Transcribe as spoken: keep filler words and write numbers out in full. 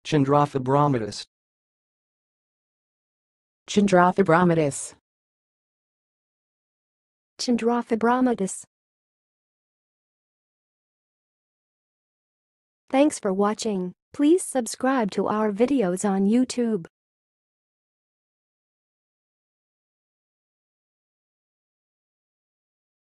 chondrofibromatous, chondrofibromatous, chondrofibromatous. Thanks for watching. Please subscribe to our videos on YouTube.